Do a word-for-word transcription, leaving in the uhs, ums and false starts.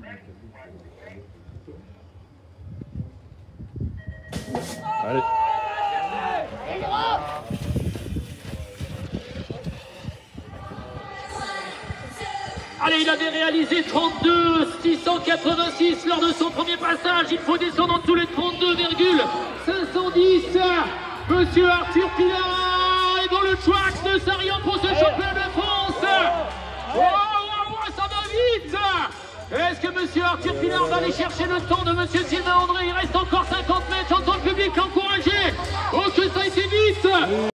Allez. Allez, il avait réalisé trente-deux six cent quatre-vingt-six lors de son premier passage. Il faut descendre en dessous les trente-deux virgule cinq cent dix. Monsieur Arthur Pilar est dans le track de Sarian pour ce championnat de France. Oh, oh, oh, ça va vite. Est-ce que Monsieur Arthur Pilar va aller chercher le temps de Monsieur Sylvain André? Il reste encore cinquante mètres. J'entends le public encourager. Oh, que ça a été vite.